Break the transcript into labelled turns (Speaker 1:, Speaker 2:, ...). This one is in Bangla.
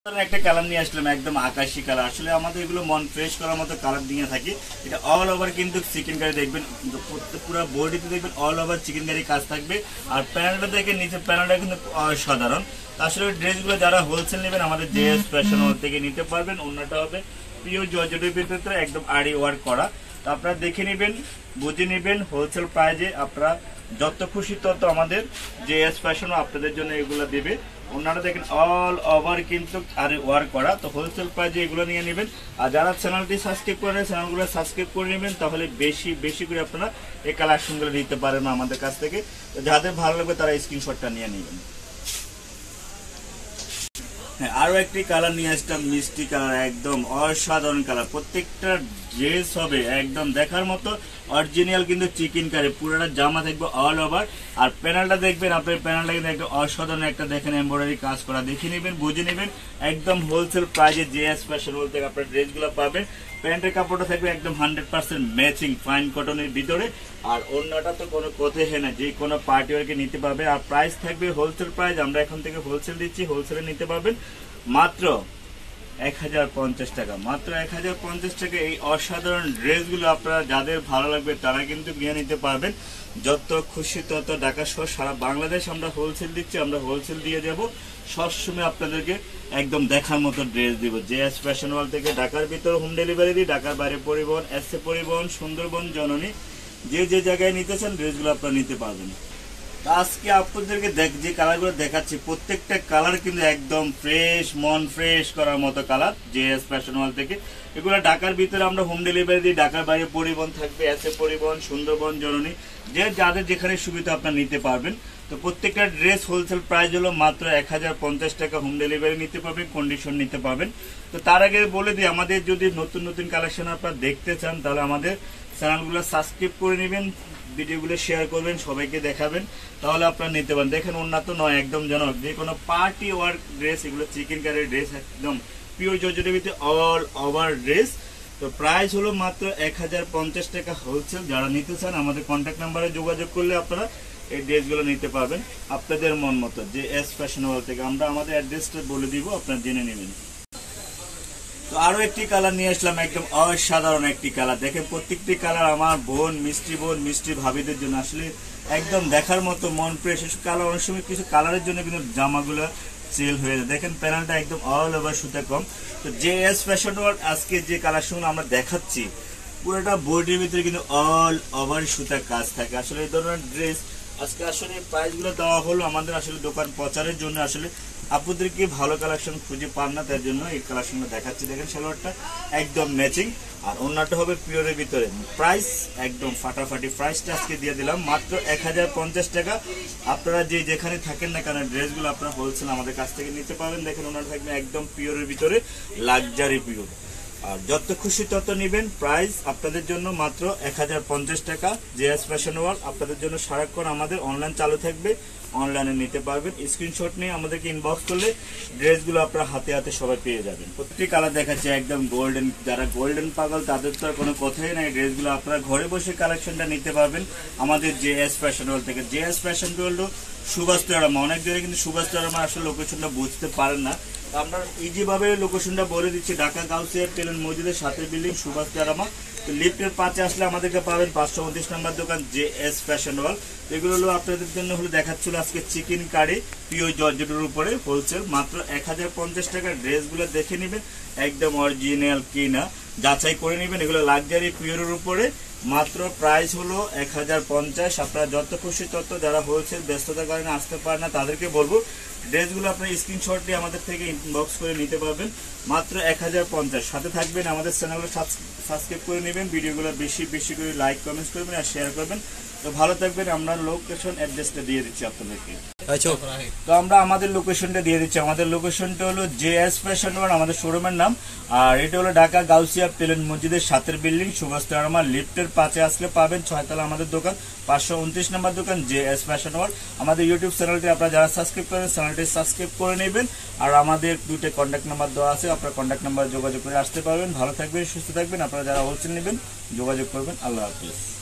Speaker 1: একটা কালার নিয়ে আসলাম একদম আকাশি কালার। আসলে আমাদের এগুলো মন ফ্রেশ করার মতো কালার দিয়ে থাকি। এটা অল ওভার কিন্তু চিকেন কারি দেখবেন, পুরো বডিতে দেখবেন অল ওভার চিকেন কারি কাজ থাকবে। আর প্যানেলটা দেখে নিচে প্যানেলটা কিন্তু অসাধারণ। আসলে ড্রেসগুলো যারা হোলসেল নেবেন আমাদের জেএস ফ্যাশন হল থেকে নিতে পারবেন। অন্যটা হবে পিওর জর্জেটের ভিতরে একদম আড়ি ওয়ার্ক করা। তো আপনারা দেখে নেবেন, বুঝে নেবেন হোলসেল প্রাইজে। আপনারা যত খুশি তত আমাদের জেএস ফ্যাশনও আপনাদের জন্য এগুলো দেবে। ওনারা দেখেন অল ওভার কিন্তু আর ওয়ার্ক করা। তো হোলসেল প্রাইজে এগুলো নিয়ে নেবেন। আর যারা চ্যানেলটি সাবস্ক্রাইব করেন চ্যানেলগুলো সাবস্ক্রাইব করে নেবেন, তাহলে বেশি বেশি করে আপনারা এই কালেকশনগুলো নিতে পারেন আমাদের কাছ থেকে। যাদের ভালো লাগবে তারা স্ক্রিনশটটা নিয়ে নেবেন। হ্যাঁ, আরো একটি কালার নিয়ে আসলাম মিষ্টি কালার, একদম অসাধারণ কালার। প্রত্যেকটা ড্রেস হবে একদম দেখার মতো অরিজিনাল কিন্তু চিকেন কারি, পুরোটা জামা থাকবে অল ওভার। আর প্যানেলটা দেখবেন, আপনার প্যানেলটা কিন্তু একটা অসাধারণ একটা দেখেন এমব্রয়ডারি কাজ করা। দেখে নেবেন, বুঝে নেবেন, একদম হোলসেল প্রাইজে জেএস ফ্যাশন হল থেকে আপনার ড্রেসগুলো পাবেন। প্যান্টের কাপড়টা থাকবে একদম 100% ম্যাচিং ফাইন কটনের ভিতরে। আর অন্যটা তো কোনো কথাই হয় না, যে কোনো পার্টি ওয়ারকে নিতে পারবে। আর প্রাইস থাকবে হোলসেল প্রাইস, আমরা এখন থেকে হোলসেল দিচ্ছি, হোলসেলে নিতে পারবেন মাত্র 1050 টাকা। মাত্র 1050 টাকা এই অসাধারণ ড্রেসগুলো আপনারা যাদের ভালো লাগবে তারা কিন্তু নিয়ে নিতে পারবেন। যত খুশি তত ঢাকা সহ সারা বাংলাদেশ আমরা হোলসেল দিচ্ছি, আমরা হোলসেল দিয়ে যাব। সবসময় আপনাদেরকে একদম দেখার মতো ড্রেস দিব। জেএস ফ্যাশন ওয়াল থেকে ঢাকার ভিতরে হোম ডেলিভারি দিই, ঢাকার বাইরে পরিবহন, এসএ পরিবহন, সুন্দরবন, জননী, যে যে জায়গায় নিতে চান ড্রেসগুলো আপনারা নিতে পারবেন। আজকে আপনাদেরকে যে কালারগুলো দেখাচ্ছি প্রত্যেকটা কালার কিন্তু একদম ফ্রেশ, মন ফ্রেশ করার মতো কালার জেএস ফ্যাশন ওয়াল থেকে। এগুলো ঢাকার ভিতরে আমরা হোম ডেলিভারি দিই, ঢাকার বাইরে পরিবহন থাকবে, এসএ পরিবহন, সুন্দরবন, জননী, যে যাদের যেখানে সুবিধা আপনারা নিতে পারবেন। তো প্রত্যেকটা ড্রেস হোলসেল প্রাইস হলো মাত্র 1050 টাকা। হোম ডেলিভারি নিতে পারবেন, কন্ডিশন নিতে পারবেন। তো তার আগে বলে দিই, আমাদের যদি নতুন নতুন কালেকশন আপনারা দেখতে চান তাহলে আমাদের চ্যানেলগুলো সাবস্ক্রাইব করে নেবেন, ভিডিওগুলো শেয়ার করবেন, সবাইকে দেখাবেন, তাহলে আপনারা নিতে পারেন। দেখেন উন্নত নয়, একদম জনক, যে কোনো পার্টি ওয়ার্ক ড্রেস, এগুলো চিকেন কারির ড্রেস, একদম পিওর জর্জেটের ভিতরে অল ওভার ড্রেস। তো প্রাইস হলো মাত্র 1050 টাকা হোলসেল। যারা নিতে চান আমাদের কন্ট্যাক্ট নাম্বারে যোগাযোগ করলে আপনারা এই ড্রেসগুলো নিতে পারবেন আপনাদের মন মতো। জেএস ফ্যাশন ওয়াল থেকে আমরা আমাদের অ্যাড্রেসটা বলে দিব, আপনারা জেনে নেবেন। তো আরো একটি কালার নিয়ে আসলাম, একদম অসাধারণ একটি কালার। দেখেন প্রত্যেকটি কালার আমার বোন, মিষ্টি ভাবিদের জন্য আসলে একদম দেখার মতো মন ফ্রেশ। কালার অনেক সময় কিছু কালারের জন্য কিন্তু জামাগুলো সেল হয়ে যায়। দেখেন প্যানেলটা একদম অল ওভার সুতা কম। তো জেএস ফ্যাশন ওয়ার্ল্ড আজকে যে কালেকশন আমরা দেখাচ্ছি পুরোটা বডির ভিতরে কিন্তু অল ওভার সুতা কাজ থাকে। আসলে এই ধরনের ড্রেস আজকে আসলে প্রাইসগুলো দেওয়া হলো আমাদের আসলে দোকান প্রচারের জন্য। আসলে আপনাদেরকে ভালো কালেকশন খুঁজে পান না, তার জন্য এই কালেকশনটা দেখাচ্ছি। দেখেন সালোয়ারটা একদম ম্যাচিং, আর অন্যটা হবে পিওরের ভিতরে। প্রাইস একদম ফাটাফাটি, প্রাইসটা আজকে দিয়ে দিলাম মাত্র 1050 টাকা। আপনারা যে যেখানে থাকেন না কেন ড্রেসগুলো আপনারা হোলসেল আমাদের কাছ থেকে নিতে পারবেন। দেখেন ওনারা থাকবে একদম পিওরের ভিতরে, লাক্সারি পিওর। আর যত খুশি তত নেবেন। প্রাইস আপনাদের জন্য মাত্র 1050 টাকা। জেএস ফ্যাশন ওয়ার্ল্ড আপনাদের জন্য সারাক্ষণ আমাদের অনলাইন চালু থাকবে, অনলাইনে নিতে পারবেন। স্ক্রিনশট নিয়ে আমাদেরকে ইনবক্স করলে ড্রেসগুলো আপনারা হাতে হাতে সবাই পেয়ে যাবেন। প্রত্যেকটি কালার দেখাচ্ছে একদম গোল্ডেন। যারা গোল্ডেন পাগল তাদের তো আর কোনো কথাই নাই, ড্রেসগুলো আপনারা ঘরে বসে কালেকশনটা নিতে পারবেন আমাদের জেএস ফ্যাশন ওয়ার্ল্ড থেকে। জেএস ফ্যাশন ওয়ার্ল্ড সুভাষ তেরামা, অনেক দিনে কিন্তু সুভাষ তেরামা আসলে লোকেশনটা বুঝতে পারেন না। আমরা ইজি ভাবে লোকেশনটা বলে দিচ্ছি, ঢাকা গাউসিয়া টেলন মসজিদের সাথে বিল্ডিং, সুভাষ তেরামা। তো লিফটের 5-এ আসলে আমাদেরকে পাবেন 529 নম্বর দোকান জেএস ফ্যাশন ওয়ার্ল্ড। এগুলো হলো আপনাদের জন্য হলো দেখাচ্ছিল আজকে চিকেন কারি পিওর জর্জেটের উপরে হোলসেল মাত্র 1050 টাকা। ড্রেসগুলো দেখে নেবেন একদম অরিজিনাল কিনা যাচাই করে নেবেন। এগুলো লাক্সারি পিওরের উপরে মাত্র প্রাইস হলো 1050। আপনারা যত খুশি তত, যারা হোলসেল ব্যস্ততার কারণে আসতে পারে না তাদেরকে বলবো ড্রেসগুলো আপনার স্ক্রিনশট দিয়ে আমাদের থেকে ইনবক্স করে নিতে পারবেন মাত্র 1050। সাথে থাকবেন, আমাদের চ্যানেলগুলো সাবস্ক্রাইব করে নেবেন, ভিডিওগুলো বেশি বেশি করে লাইক কমেন্টস করবেন আর শেয়ার করবেন। তো ভালো থাকবেন। আমরা লোকেশন অ্যাড্রেসটা দিয়ে দিচ্ছি আপনাদেরকে। তো আমরা আমাদের লোকেশনটা দিয়ে দিচ্ছি। আমাদের লোকেশনটা হলো জেএস ফ্যাশন ওয়ার্ল্ড, আমাদের শোরুমের নাম। আর এটা হলো ঢাকা গাউসিয়া প্লেন মসজিদের সাথের বিল্ডিং, সুভাষ তেরামা, লিফটের 5-এ আসলে পাবেন 6 তলা আমাদের দোকান, 529 নম্বর দোকান জেএস ফ্যাশন ওয়ার্ল্ড। আমাদের ইউটিউব চ্যানেলটি আপনারা যারা সাবস্ক্রাইব করেন চ্যানেলটি সাবস্ক্রাইব করে নেবেন। আর আমাদের 2টা কন্ট্যাক্ট নাম্বার দেওয়া আছে, আপনার কন্ট্যাক্ট নাম্বার যোগাযোগ করে আসতে পারবেন। ভালো থাকবেন, সুস্থ থাকবেন। আপনারা যারা হোলসেল নেবেন যোগাযোগ করবেন। আল্লাহ হাফেজ।